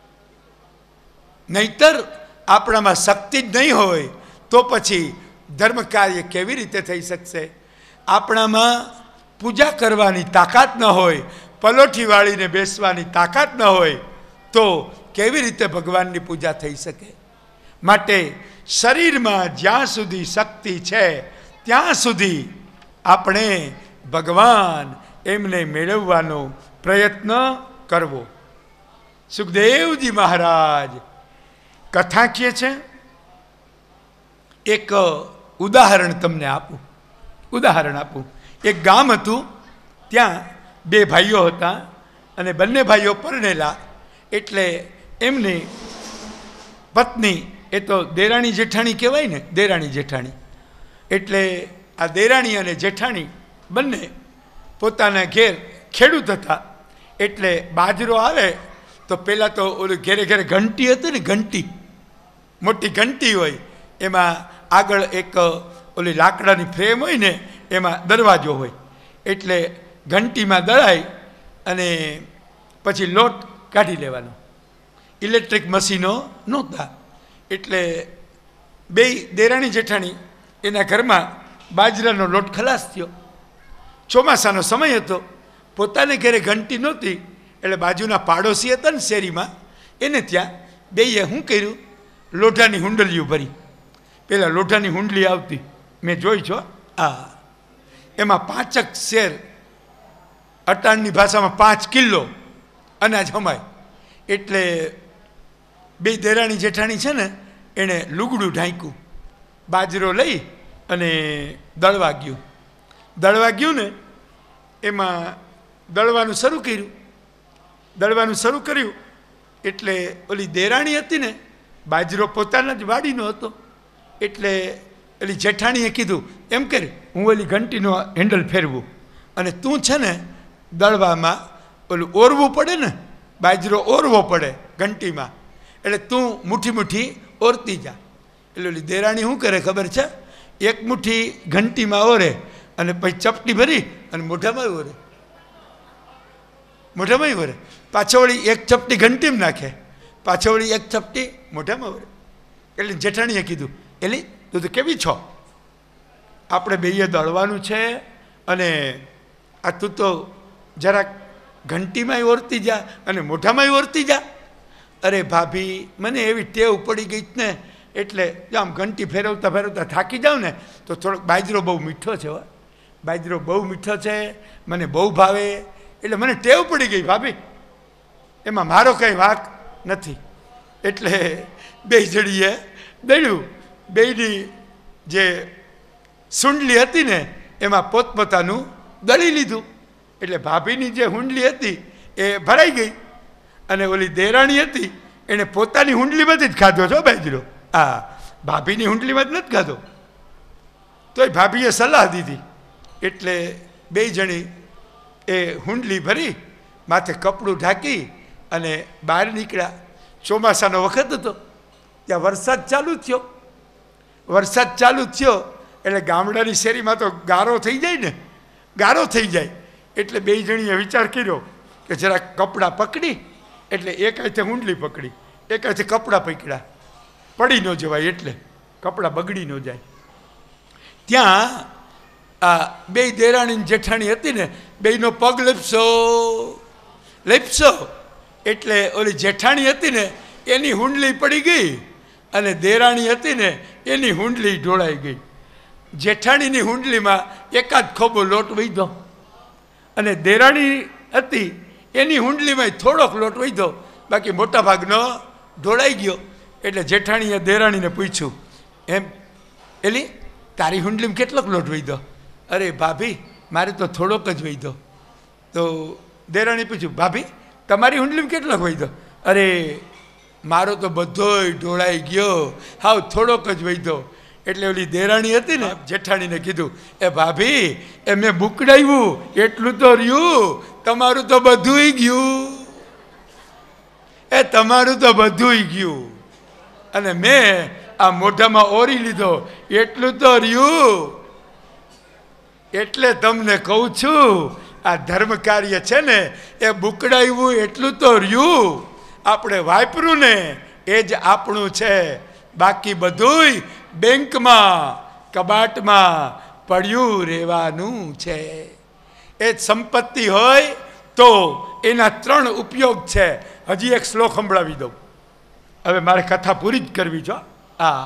નહીતર આપણામાં શક્તિ જ નહીં હોય તો પછી ધર્મ કાર્ય કેવી રીતે થઈ શકશે? આપણામાં પૂજા કરવાની તાકાત ન હોય, પલોઠી વાળીને બેસવાની તાકાત ન હોય તો કેવી રીતે ભગવાનની પૂજા થઈ શકે? માટે શરીરમાં જ્યાં સુધી શક્તિ છે ત્યાં સુધી આપણે ભગવાન એમને મેળવવાનો પ્રયત્ન કરવો. સુખદેવજી મહારાજ કથા કહે છે. એક ઉદાહરણ તમને આપું, ઉદાહરણ આપું. એક ગામ હતું, ત્યાં બે ભાઈઓ હતા અને બંને ભાઈઓ પરણેલા. એટલે એમની પત્ની, એ તો દેરાણી જેઠાણી કહેવાય ને, દેરાણી જેઠાણી. એટલે આ દેરાણી અને જેઠાણી બંને પોતાના ઘેર ખેડૂત હતા. એટલે બાજરો આવે તો પહેલાં તો ઓલું ઘેરે ઘેરે ઘંટી હતી ને, ઘંટી, મોટી ઘંટી હોય, એમાં આગળ એક ઓલી લાકડાની ફ્રેમ હોય ને એમાં દરવાજો હોય. એટલે ઘંટીમાં દળાય અને પછી લોટ કાઢી લેવાનો. ઇલેક્ટ્રિક મશીનો નહોતા. એટલે બે દેરાણી જેઠાણી એના ઘરમાં બાજરાનો લોટ ખલાસ થયો. ચોમાસાનો સમય હતો, પોતાને ઘરે ઘંટી નહોતી. એટલે બાજુના પાડોશી હતા ને શેરીમાં, એને ત્યાં બેએ શું કર્યું, લોઢાની હુંડલીઓ ભરી. પેલા લોઢાની હુંડલી આવતી, મેં જોઈ છો. આ એમાં પાંચક શેર, અટાણની ભાષામાં પાંચ કિલો અનાજ હમાય. એટલે બે દેરાણી જેઠાણી છે ને એણે લુગડું ઢાંક્યું, બાજરો લઈ અને દળવા ગયું. દળવા ગયું ને એમાં દળવાનું શરૂ કર્યું. દળવાનું શરૂ કર્યું એટલે ઓલી દેરાણી હતી ને, બાજરો પોતાના જ વાડીનો હતો, એટલે ઓલી જેઠાણીએ કીધું એમ કરી હું ઓલી ઘંટીનો હેન્ડલ ફેરવું અને તું છે ને દળવામાં ઓલું ઓરવું પડે ને, બાજરો ઓરવો પડે ઘંટીમાં, એટલે તું મુઠ્ઠી મુઠ્ઠી ઓરતી જા. એટલે ઓલી દેરાણી શું કરે ખબર છે? એક મુઠ્ઠી ઘંટીમાં ઓરે અને પછી ચપટી ભરી અને મોઢામાં ઓરે, મોઢામાં ઓરે. પાછો વળી એક ચપટી ઘંટીમાં નાખે, પાછો વળી એક ચપટી મોઢામાં ઓરે. એટલે જેઠાણીએ કીધું એલી તું તો કેવી છો, આપણે બેઈએ દળવાનું છે અને આ તું તો જરાક ઘંટીમાંય ઓરતી જા અને મોઢામાંય ઓરતી જા. અરે ભાભી મને એવી ટેવ પડી ગઈ ને, એટલે જો આમ ઘંટી ફેરવતા ફેરવતા થાકી જાઉં ને તો થોડોક બાજરો બહુ મીઠો છે, હો બાજરો બહુ મીઠો છે, મને બહુ ભાવે, એટલે મને ટેવ પડી ગઈ ભાભી, એમાં મારો કંઈ વાંક નથી. એટલે બે જડીએ દળ્યું, બેયની જે સુંડલી હતી ને એમાં પોતપોતાનું દળી લીધું. એટલે ભાભીની જે હુંડલી હતી એ ભરાઈ ગઈ અને ઓલી દેરાણી હતી એણે પોતાની હુંડલીમાંથી જ ખાધો છો બાજરો. હા, ભાભીની હુંડલીમાં જ નથી ખાધો. તોય ભાભીએ સલાહ દીધી એટલે બે જણી એ હુંડલી ભરી માથે કપડું ઢાંકી અને બહાર નીકળ્યા. ચોમાસાનો વખત હતો, ત્યાં વરસાદ ચાલુ થયો. વરસાદ ચાલુ થયો એટલે ગામડાની શેરીમાં તો ગારો થઈ જાય ને, ગારો થઈ જાય એટલે બે જણીએ વિચાર કર્યો કે જરા કપડાં પકડી, એટલે એક હાથે હુંડલી પકડી, એક હાથે કપડાં પકડ્યા, પડી ન જવાય એટલે કપડાં બગડી ન જાય. ત્યાં આ બે દેરાણી જેઠાણી હતી ને, બેયનો પગ લપસો લપસો એટલે ઓલી જેઠાણી હતી ને એની હુંડલી પડી ગઈ અને દેરાણી હતી ને એની હુંડલી ઢોળાઈ ગઈ. જેઠાણીની હુંડલીમાં એકાદ ખોબો લોટ વહીધો અને દેરાણી હતી એની હુંડલીમાં થોડોક લોટ વહીધો, બાકી મોટા ભાગનો ઢોળાઈ ગયો. એટલે જેઠાણીએ દેરાણીને પૂછ્યું એમ એલી તારી હુંડલીમાં કેટલોક લોટ વહીધો? અરે ભાભી મારે તો થોડોક જ વહીધો. તો દેરાણી પૂછ્યું ભાભી તમારી હુંડલીમાં કેટલોક વહીધો? અરે મારો તો બધોય ઢોળાઈ ગયો, હાવ થોડોક જ વહીધો. એટલે ઓલી દેરાણી હતી ને જેઠાણીને કીધું એ ભાભી એ મેં બુકડાવ્યું એટલું તો રહ્યું, તમારું તો બધુંય ગયું, એ તમારું તો બધુંય ગયું અને મેં આ મોઢામાં ઓરી લીધો એટલું તો રહ્યું. એટલે તમને કહું છું આ ધર્મ કાર્ય છે ને એ બુકડાવ્યું એટલું તો રહ્યું, આપણે વાપરું ને એ જ આપણું છે, બાકી બધુંય બેંકમાં કબાટમાં પડ્યું રહેવાનું છે. એ જ સંપત્તિ હોય તો એના ત્રણ ઉપયોગ છે. હજી એક શ્લોક સંભળાવી દઉં, હવે મારે કથા પૂરી જ કરવી છો. હા,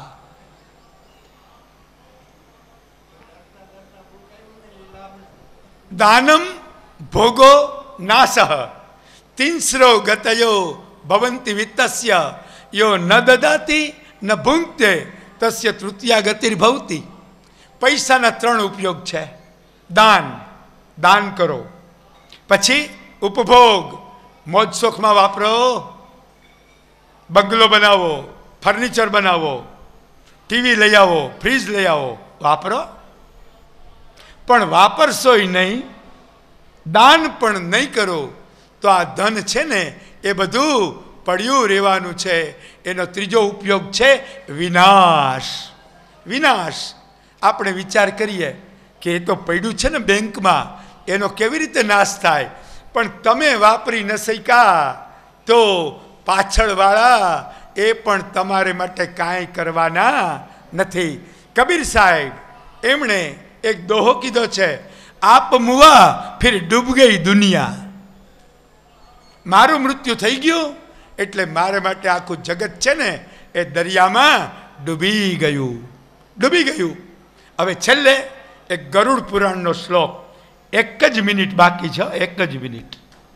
દાનમ ભોગો નાસઃ તિંસ્રો ગતયો ભવંતિ વિત્તસ્ય યો ન દદાતિ ન ભુંક્તે તસ્ય તૃતીયા ગતિર્ભવતી. પૈસાના ત્રણ ઉપયોગ છે. દાન, દાન કરો. પછી ઉપભોગ, મોજ શોખમાં વાપરો, બંગલો બનાવો, ફર્નિચર બનાવો, ટીવી લઈ આવો, ફ્રીજ લઈ આવો, વાપરો. પણ વાપરશોય નહીં, દાન પણ નહીં કરો તો આ ધન છે ને એ બધું પડ્યું રહેવાનું છે. એનો ત્રીજો ઉપયોગ છે વિનાશ. વિનાશ આપણે વિચાર કરીએ કે એ તો પડ્યું છે ને બેંકમાં, એનો કેવી રીતે નાશ થાય, પણ તમે વાપરી ન શક્યા તો પાછળવાળા એ પણ તમારે માટે કાંઈ કરવાના નથી. કબીર સાહેબ એમણે એક દોહો કીધો છે, આપ મુવા ફિર ડૂબ ગઈ દુનિયા. મારું મૃત્યુ થઈ ગયું એટલે મારે માટે આખું જગત છે ને એ દરિયામાં ડૂબી ગયું, ડૂબી ગયું. હવે છેલ્લે એક ગરુડ પુરાણનો શ્લોક, એક જ મિનિટ બાકી છે, એક જ મિનિટ.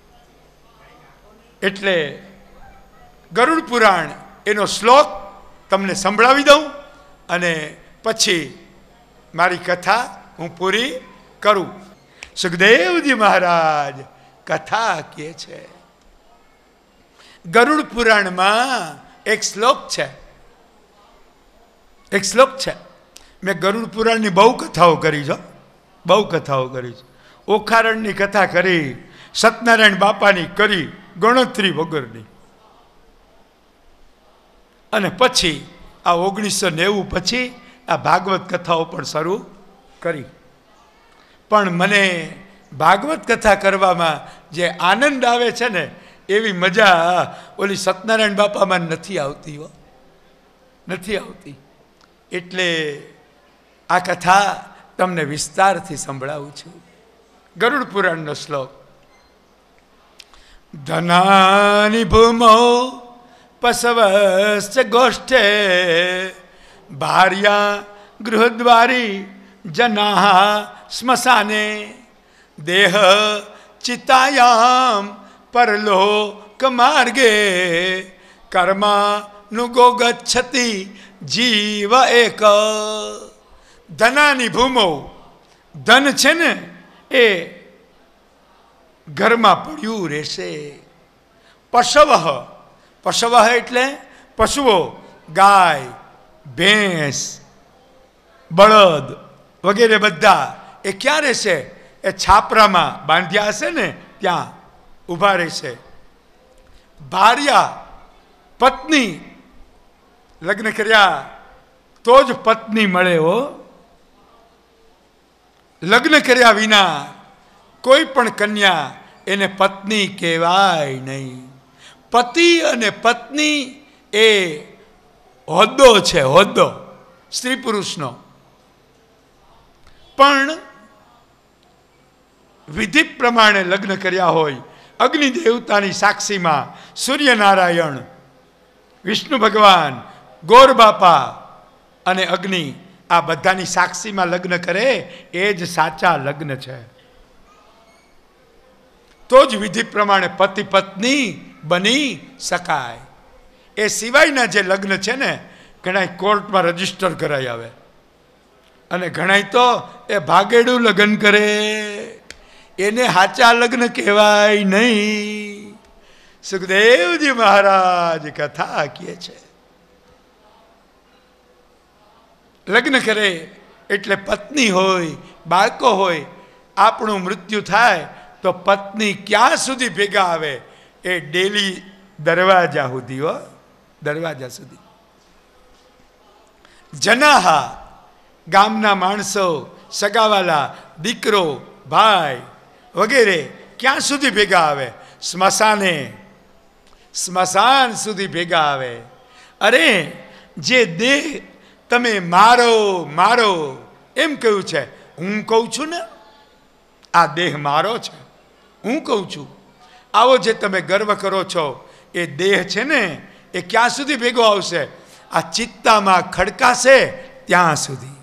એટલે ગરુડ પુરાણ એનો શ્લોક તમને સંભળાવી દઉં અને પછી મારી કથા હું પૂરી કરું. સુખદેવજી મહારાજ કથા કહે છે, ગરુડ પુરાણમાં એક શ્લોક છે, એક શ્લોક છે. મેં ગરુડ પુરાણની બહુ કથાઓ કરી છે, બહુ કથાઓ કરી છે. ઓખારણની કથા કરી, સત્યનારાયણ બાપાની કરી, ગણતરી વગરની. અને પછી આ ઓગણીસો નેવું પછી આ ભાગવત કથાઓ પણ શરૂ કરી. પણ મને ભાગવત કથા કરવામાં જે આનંદ આવે છે ને, એવી મજા ઓલી સત્યનારાયણ બાપામાં નથી આવતી હો, નથી આવતી. એટલે આ કથા તમને વિસ્તારથી સંભળાવું છું. ગરુડ પુરાણનો શ્લોક. ધનાની ભૂમો પસવશ્ચ ગોષ્ઠે ભાર્યા ગૃહદ્વારી જનાઃ સ્મશાને દેહ ચિતાયામ પરલોક માર્ગે કર્માનુગો ગચ્છતિ જીવ એક. ધનાની ભૂમો, ધન છે ને એ ઘરમાં પડ્યું રહેશે. પશવ, પશવ એટલે પશુઓ, ગાય, ભેંસ, બળદ વગેરે બધા એ ક્યાં રહેશે? એ છાપરામાં બાંધ્યા હશે ને ત્યાં ઊભા રહેશે. ભાર્યા, પત્ની, લગ્ન કર્યા તો જ પત્ની મળે હો. લગ્ન કર્યા વિના કોઈ પણ કન્યા એને પત્ની કહેવાય નહીં. પતિ અને પત્ની એ હોદ્દો છે, હોદ્દો સ્ત્રી પુરુષનો. પણ વિધિ પ્રમાણે લગ્ન કર્યા હોય, અગ્નિ દેવતાની સાક્ષીમાં સૂર્યનારાયણ, વિષ્ણુ ભગવાન, ગોર બાપા અને અગ્નિ, આ બધાની સાક્ષીમાં લગ્ન કરે એ જ સાચા લગ્ન છે. તો જ વિધિ પ્રમાણે પતિ પત્ની બની શકાય. એ સિવાયના જે લગ્ન છે ને, ઘણા કોર્ટમાં રજીસ્ટર કરાઈ આવે અને ઘણા તો એ ભાગેડું લગ્ન કરે, એને સાચા લગ્ન કહેવાય નહીં. સુખદેવજી મહારાજ કથા કહે છે, લગ્ન કરે એટલે પત્ની હોય, બાળકો હોય. આપણું મૃત્યુ થાય તો પત્ની ક્યાં સુધી ભેગા આવે? એ ડેલી દરવાજા સુધી હો, દરવાજા સુધી. જનાહા, ગામના માણસો, સગાવાલા, દીકરો, ભાઈ વગેરે ક્યાં સુધી ભેગા આવે? સ્મશાને, સ્મશાન સુધી ભેગા આવે. અરે જે દેહ તમે મારો મારો એમ કહ્યું છે, હું કહું છું ને આ દેહ મારો છે, હું કહું છું. આવો જે તમે ગર્વ કરો છો એ દેહ છે ને, એ ક્યાં સુધી ભેગો આવશે? આ ચિત્તામાં ખડકાશે ત્યાં સુધી.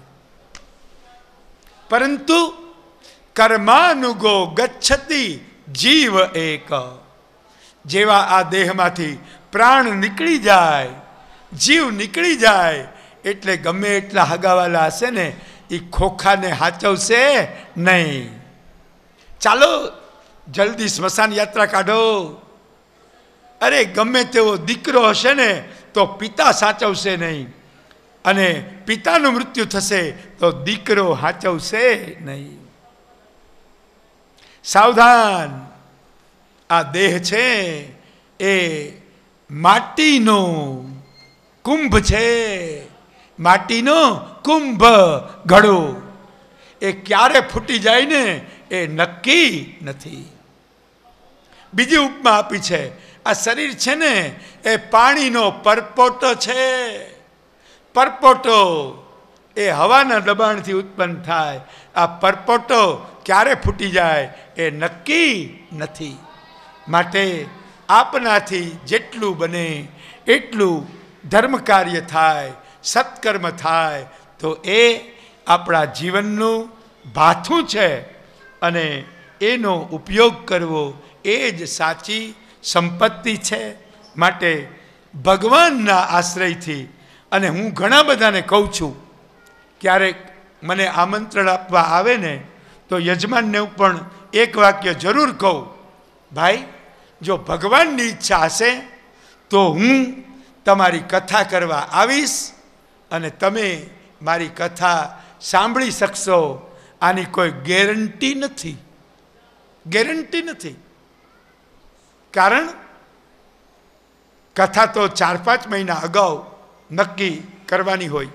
પરંતુ કર્માનુગો ગચ્છતિ જીવ એક. જેવા આ દેહમાંથી પ્રાણ નીકળી જાય, જીવ નીકળી જાય, એટલે ગમે એટલા હગાવાલા હશે ને, એ ખોખાને હાચવશે નહીં. ચાલો જલ્દી સ્મશાન યાત્રા કાઢો. અરે ગમે તેવો દીકરો હશે ને તો પિતા સાચવશે નહીં, અને પિતાનું મૃત્યુ થશે તો દીકરો સાચવશે નહીં. સાવધાન, આ દેહ છે એ માટીનો કુંભ છે, માટીનો કુંભ ઘડો. એ ક્યારે ફૂટી જાય ને એ નક્કી નથી. બીજી ઉપમા આપી છે, આ શરીર છે ને એ પાણીનો પરપોટો છે. પરપોટો એ હવાના દબાણથી ઉત્પન્ન થાય. આ પરપોટો ક્યારે ફૂટી જાય એ નક્કી નથી. માટે આપનાથી જેટલું બને એટલું ધર્મ કાર્ય થાય, સત્કર્મ થાય, તો એ આપણા જીવનનું ભાથું છે, અને એનો ઉપયોગ કરવો એ જ સાચી સંપત્તિ છે. માટે ભગવાનના આશ્રયથી, અને હું ઘણા બધાને કહું છું, ક્યારેક મને આમંત્રણ આપવા આવે ને તો યજમાનને પણ એક વાક્ય જરૂર કહું, ભાઈ જો ભગવાનની ઈચ્છા હશે તો હું તમારી કથા કરવા આવીશ અને તમે મારી કથા સાંભળી શકશો. આની કોઈ ગેરંટી નથી, ગેરંટી નથી. કારણ કથા તો ચાર પાંચ મહિના અગાઉ નક્કી કરવાની હોય.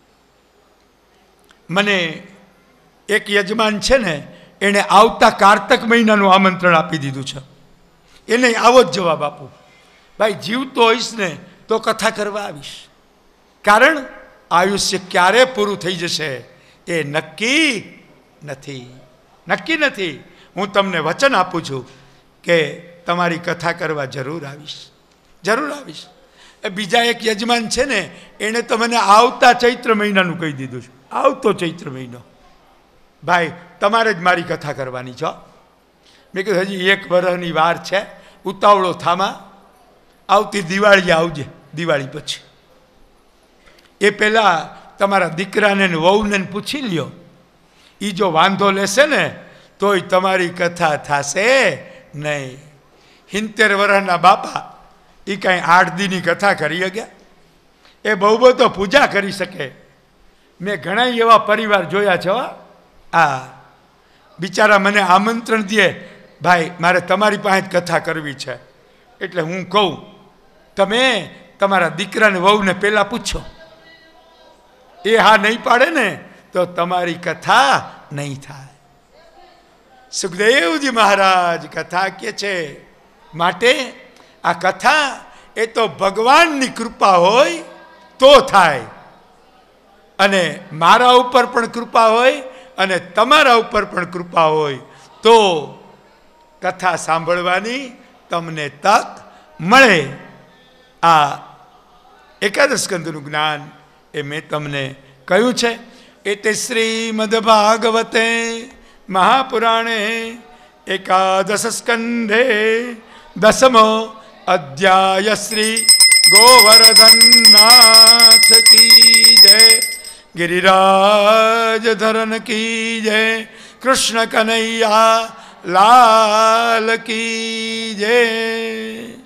મને એક યજમાન છે ને, એણે આવતા કારતક મહિનાનું આમંત્રણ આપી દીધું છે. એને આવો જ જવાબ આપું, ભાઈ જીવતો હોઈશ ને તો કથા કરવા આવીશ. કારણ આયુષ્ય ક્યારે પૂરું થઈ જશે એ નક્કી નથી, નક્કી નથી. હું તમને વચન આપું છું કે તમારી કથા કરવા જરૂર આવીશ, જરૂર આવીશ. એ બીજા એક યજમાન છે ને, એણે તો મને આવતા ચૈત્ર મહિનાનું કહી દીધું છે. આવતો ચૈત્ર મહિનો. ભાઈ તમારે જ મારી કથા કરવાની છો. મેં કીધું હજી એક વર્ષની વાર છે, ઉતાવળો થામા. આવતી દિવાળી આવજે, દિવાળી પછી. એ પહેલાં તમારા દીકરાને ને વહુને પૂછી લ્યો. એ જો વાંધો લેશે ને તોય તમારી કથા થશે નહીં. સિત્તેર વર્ષના બાપા એ કાંઈ આઠ દીની કથા કરી ગયા? એ બહુ બહુ તો પૂજા કરી શકે. મેં ઘણા એવા પરિવાર જોયા છે. આ બિચારા મને આમંત્રણ દે, ભાઈ મારે તમારી પાસે જ કથા કરવી છે. એટલે હું કહું, તમે તમારા દીકરાને વહુને પહેલાં પૂછો. એ હા નહીં પાડે ને તો તમારી કથા નહીં થાય. સુખદેવજી મહારાજ કથા કે છે, માટે આ કથા એ તો ભગવાનની કૃપા હોય તો થાય. અને મારા ઉપર પણ કૃપા હોય અને તમારા ઉપર પણ કૃપા હોય તો કથા સાંભળવાની તમને તક મળે. આ એકાદશ સ્કંદનું જ્ઞાન એ મેં તમને કહ્યું છે. એ તે શ્રીમદ ભાગવતે મહાપુરાણે એકાદશ સ્કંધે દસમો અધ્યાય શ્રી ગોવર્ધનનાથ કી જય, गिरिराज धरन की जय, कृष्ण कन्हैया लाल की जय.